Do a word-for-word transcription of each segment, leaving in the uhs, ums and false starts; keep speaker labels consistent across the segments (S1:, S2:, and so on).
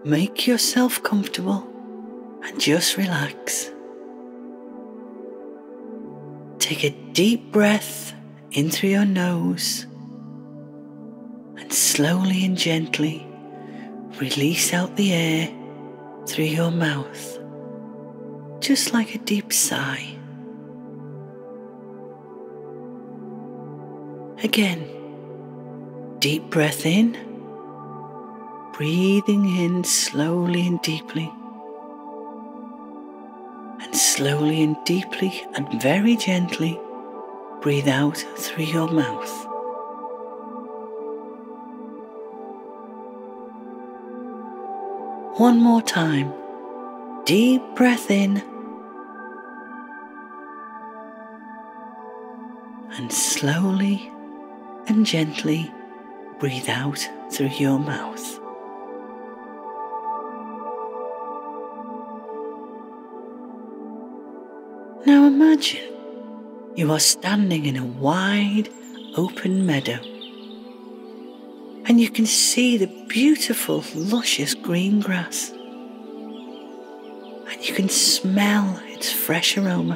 S1: Make yourself comfortable and just relax. Take a deep breath in through your nose and slowly and gently release out the air through your mouth, just like a deep sigh. Again, deep breath in, breathing in slowly and deeply, and slowly and deeply and very gently breathe out through your mouth. One more time. Deep breath in and slowly and gently breathe out through your mouth. Now imagine you are standing in a wide open meadow and you can see the beautiful luscious green grass and you can smell its fresh aroma.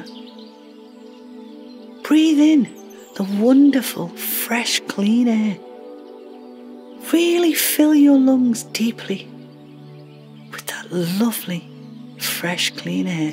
S1: Breathe in the wonderful fresh clean air. Really fill your lungs deeply with that lovely fresh clean air.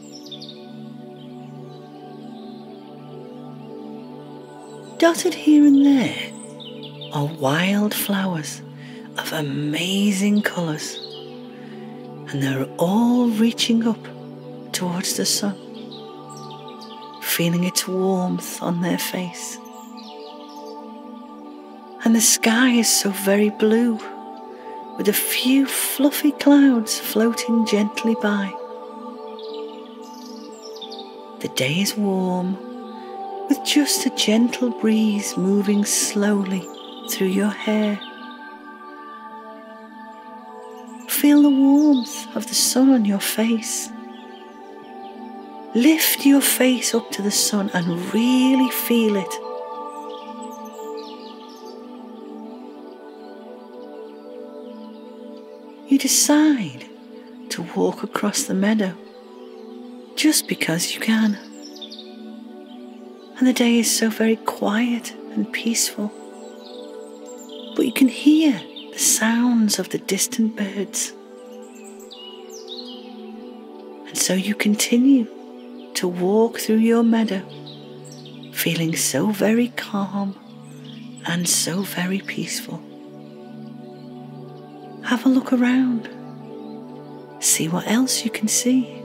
S1: Dotted here and there are wild flowers of amazing colours, and they're all reaching up towards the sun, feeling its warmth on their face. And the sky is so very blue, with a few fluffy clouds floating gently by. The day is warm, with just a gentle breeze moving slowly through your hair. Feel the warmth of the sun on your face. Lift your face up to the sun and really feel it. You decide to walk across the meadow just because you can. And the day is so very quiet and peaceful. But you can hear the sounds of the distant birds. And so you continue to walk through your meadow, feeling so very calm and so very peaceful. Have a look around. See what else you can see.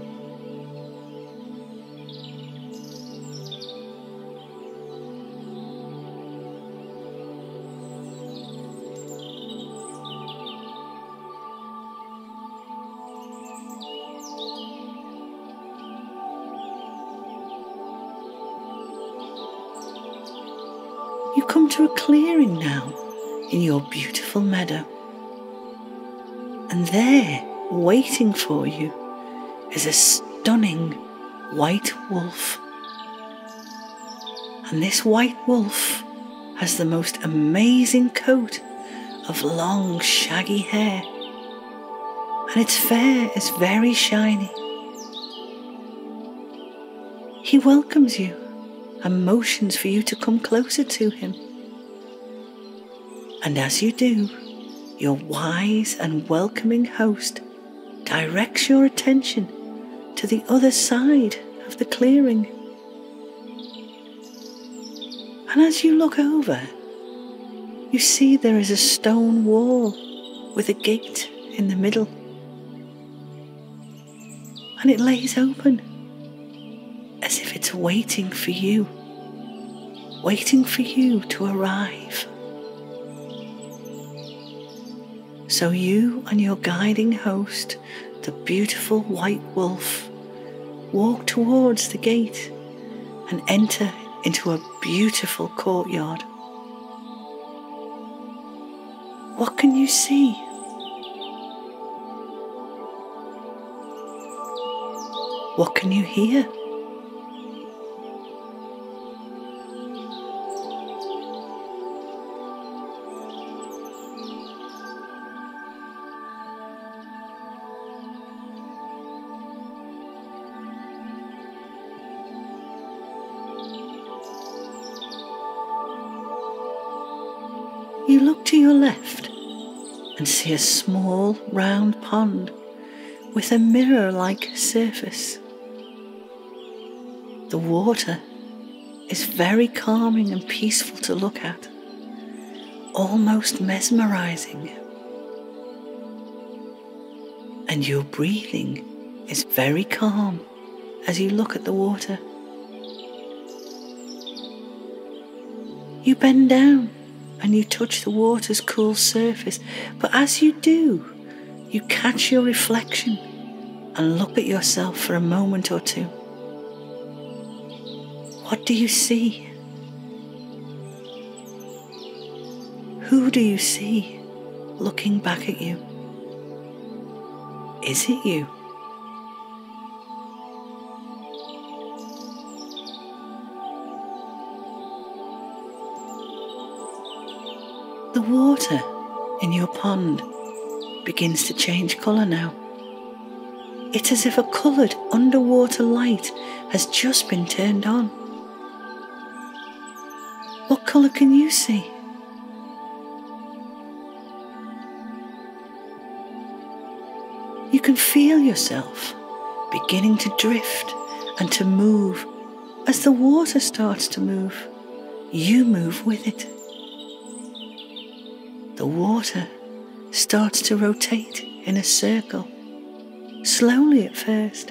S1: You come to a clearing now in your beautiful meadow. And there, waiting for you, is a stunning white wolf. And this white wolf has the most amazing coat of long, shaggy hair. And its fur is very shiny. He welcomes you and motions for you to come closer to him. And as you do, your wise and welcoming host directs your attention to the other side of the clearing. And as you look over, you see there is a stone wall with a gate in the middle. And it lays open as if it's waiting for you, waiting for you to arrive. So you and your guiding host, the beautiful white wolf, walk towards the gate and enter into a beautiful courtyard. What can you see? What can you hear? You look to your left and see a small round pond with a mirror-like surface. The water is very calming and peaceful to look at, almost mesmerizing. And your breathing is very calm as you look at the water. You bend down and you touch the water's cool surface, but as you do, you catch your reflection and look at yourself for a moment or two. What do you see? Who do you see looking back at you? Is it you? The water in your pond begins to change colour now. It's as if a coloured underwater light has just been turned on. What colour can you see? You can feel yourself beginning to drift and to move. As the water starts to move, you move with it. The water starts to rotate in a circle, slowly at first.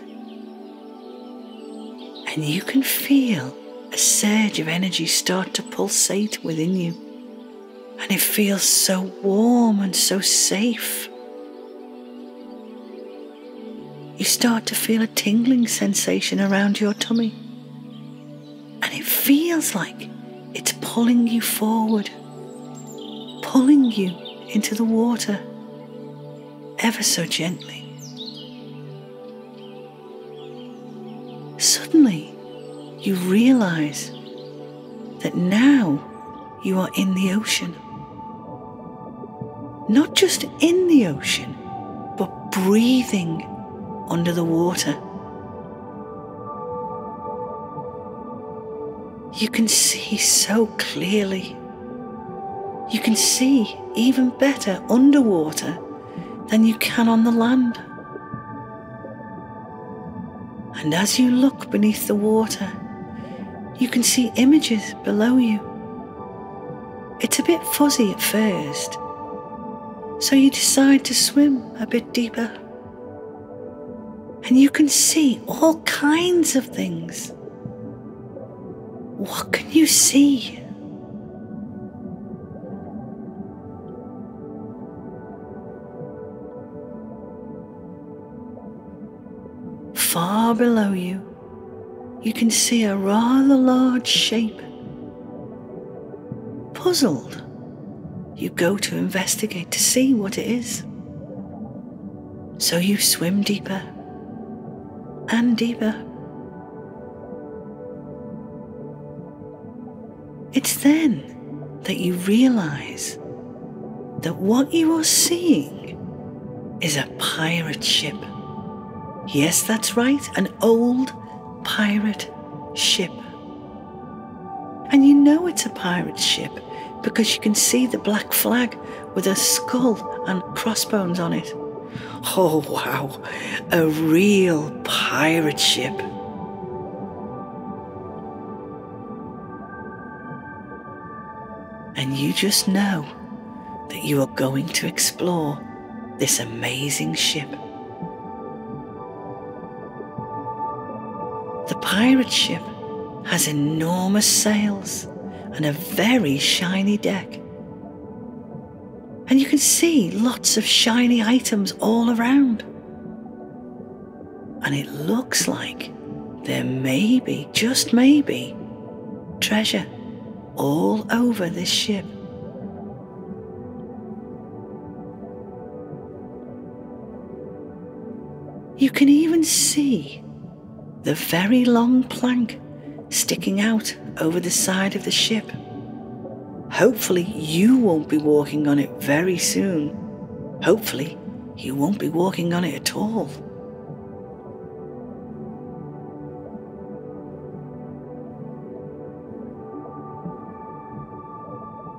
S1: And you can feel a surge of energy start to pulsate within you. And it feels so warm and so safe. You start to feel a tingling sensation around your tummy. And it feels like it's pulling you forward, pulling you into the water ever so gently. Suddenly, you realize that now you are in the ocean. Not just in the ocean, but breathing under the water. You can see so clearly. You can see even better underwater than you can on the land. And as you look beneath the water, you can see images below you. It's a bit fuzzy at first, so you decide to swim a bit deeper. And you can see all kinds of things. What can you see? Far below you, you can see a rather large shape. Puzzled, you go to investigate to see what it is. So you swim deeper and deeper. It's then that you realize that what you are seeing is a pirate ship. Yes, that's right, an old pirate ship. And you know it's a pirate ship because you can see the black flag with a skull and crossbones on it. Oh wow, a real pirate ship. And you just know that you are going to explore this amazing ship. The pirate ship has enormous sails and a very shiny deck. And you can see lots of shiny items all around. And it looks like there may be, just maybe, treasure all over this ship. You can even see the very long plank sticking out over the side of the ship. Hopefully you won't be walking on it very soon. Hopefully you won't be walking on it at all.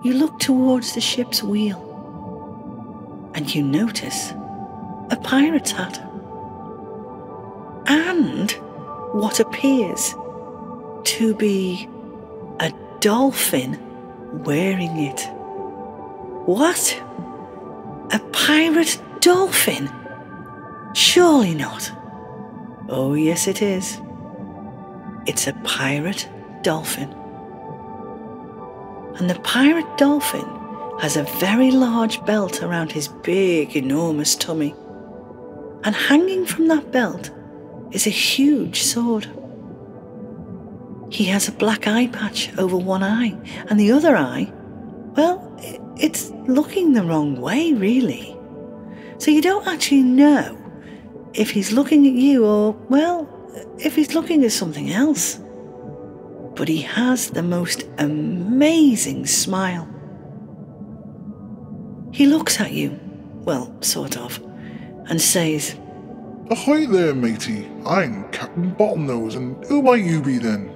S1: you look towards the ship's wheel and you notice a pirate's hat and what appears to be a dolphin wearing it. What? A pirate dolphin? Surely not. Oh yes it is. It's a pirate dolphin. And the pirate dolphin has a very large belt around his big, enormous tummy. And hanging from that belt is a huge sword. He has a black eye patch over one eye, and the other eye, well, it's looking the wrong way, really. So you don't actually know if he's looking at you or, well, if he's looking at something else. But he has the most amazing smile. He looks at you, well, sort of, and says,
S2: "Ahoy there, matey. I'm Captain Bottlenose, and who might you be then?"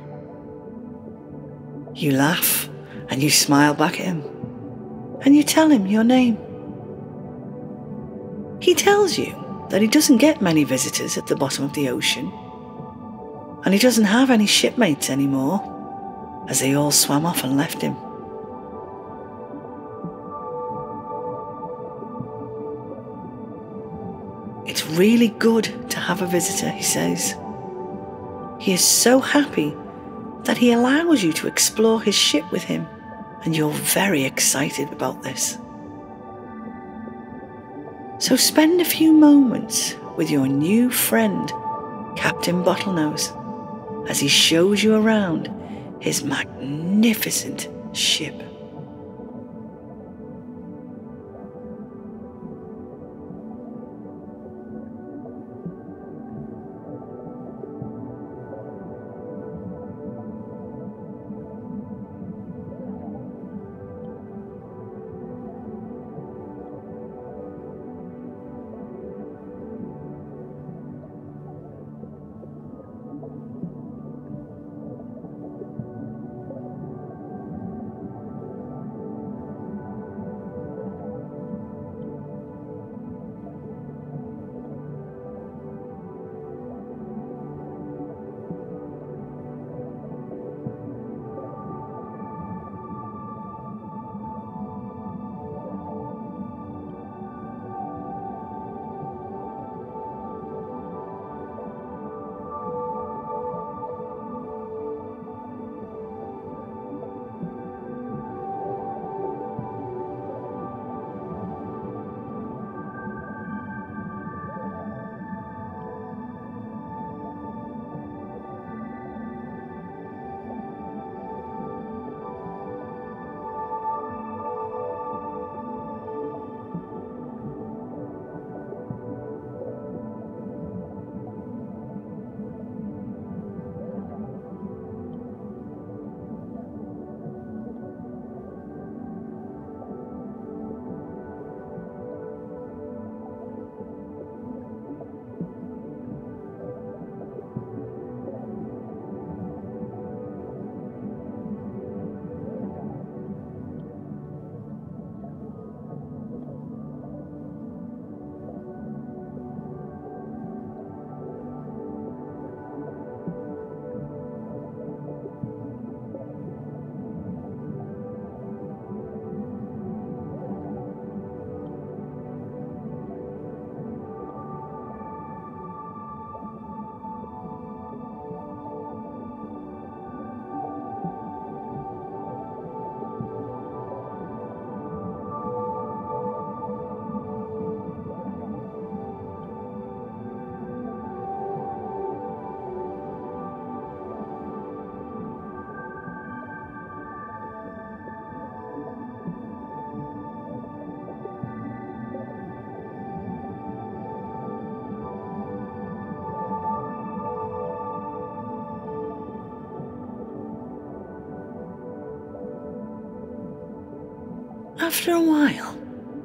S1: You laugh, and you smile back at him, and you tell him your name. He tells you that he doesn't get many visitors at the bottom of the ocean, and he doesn't have any shipmates anymore, as they all swam off and left him. It's really good to have a visitor, he says. He is so happy that he allows you to explore his ship with him, and you're very excited about this. So spend a few moments with your new friend, Captain Bottlenose, as he shows you around his magnificent ship. After a while,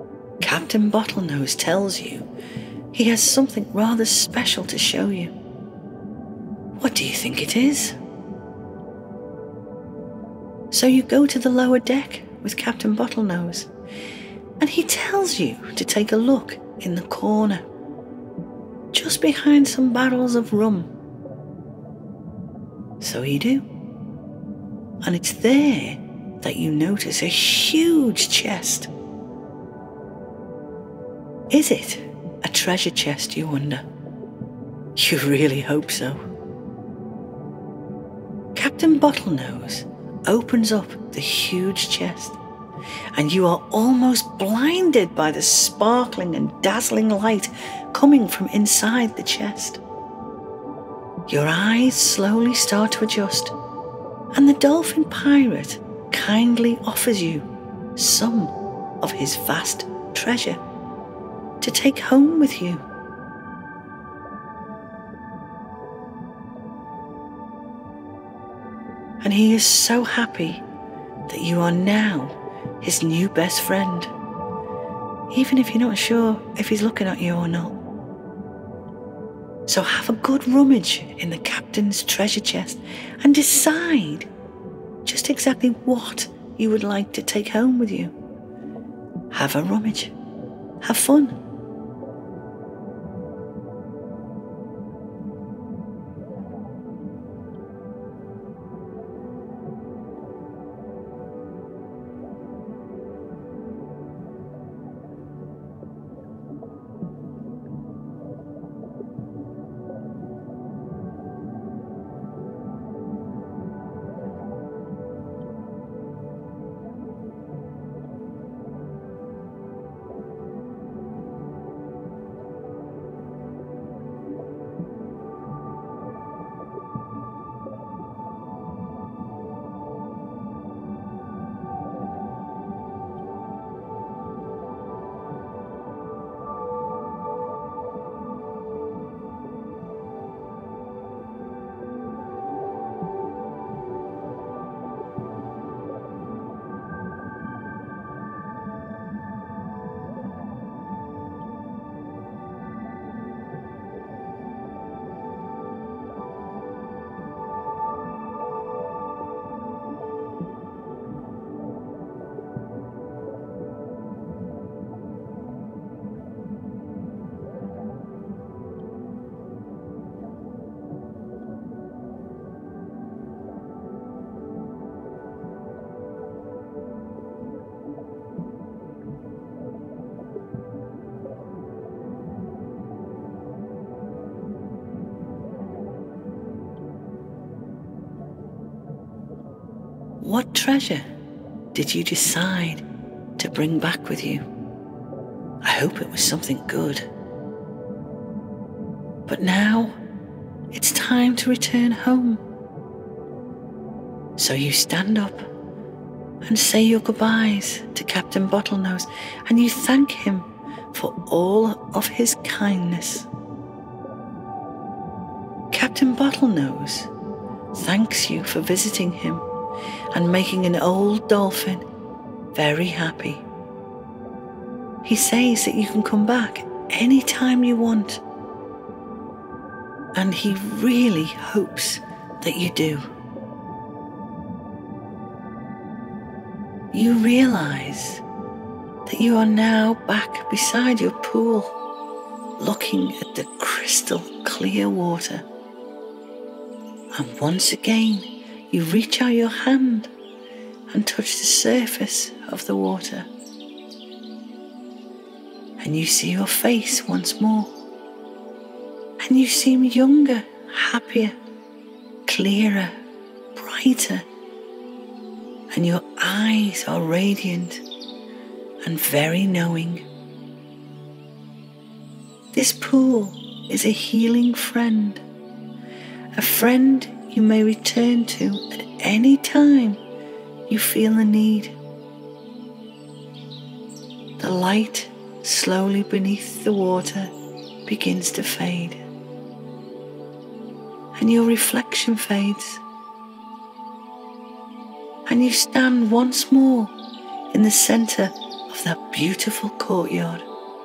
S1: Captain Bottlenose tells you he has something rather special to show you. What do you think it is? So you go to the lower deck with Captain Bottlenose, and he tells you to take a look in the corner, just behind some barrels of rum. So you do, and it's there that you notice a huge chest. Is it a treasure chest, you wonder? You really hope so. Captain Bottlenose opens up the huge chest, and you are almost blinded by the sparkling and dazzling light coming from inside the chest. Your eyes slowly start to adjust, and the Dolphin pirate kindly offers you some of his vast treasure to take home with you. And he is so happy that you are now his new best friend, even if you're not sure if he's looking at you or not. So have a good rummage in the captain's treasure chest and decide just exactly what you would like to take home with you. Have a rummage. Have fun. What treasure did you decide to bring back with you? I hope it was something good. But now it's time to return home. So you stand up and say your goodbyes to Captain Bottlenose, and you thank him for all of his kindness. Captain Bottlenose thanks you for visiting him and making an old dolphin very happy. He says that you can come back any time you want, and he really hopes that you do. You realize that you are now back beside your pool, looking at the crystal clear water. And once again, you reach out your hand and touch the surface of the water. And you see your face once more. And you seem younger, happier, clearer, brighter. And your eyes are radiant and very knowing. This pool is a healing friend, a friend you may return to at any time you feel the need. The light slowly beneath the water begins to fade, and your reflection fades, and you stand once more in the centre of that beautiful courtyard.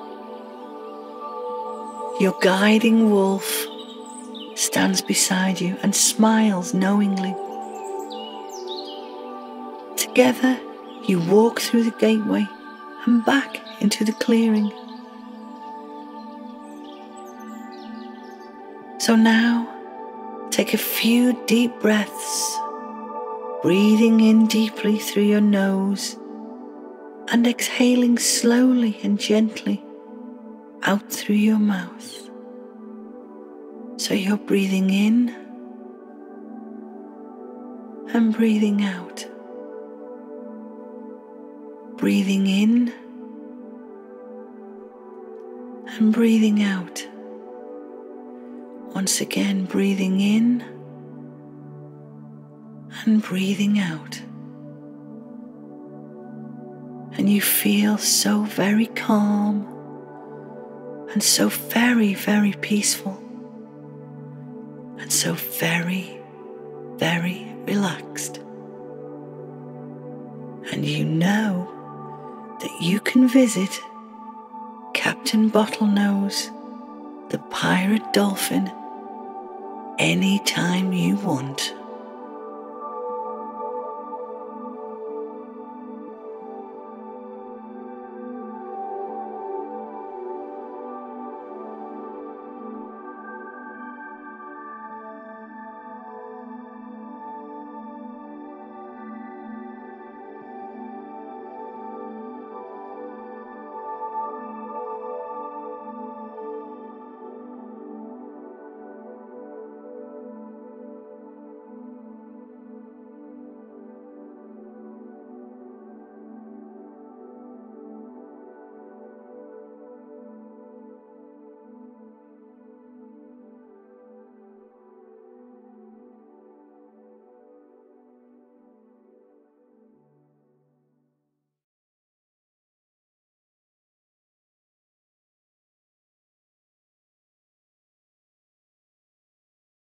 S1: Your guiding wolf stands beside you and smiles knowingly. Together, you walk through the gateway and back into the clearing. So now, take a few deep breaths, breathing in deeply through your nose and exhaling slowly and gently out through your mouth. So you're breathing in and breathing out. Breathing in and breathing out. Once again, breathing in and breathing out. And you feel so very calm and so very, very peaceful and so very, very relaxed. And you know that you can visit Captain Bottlenose, the pirate dolphin, anytime you want.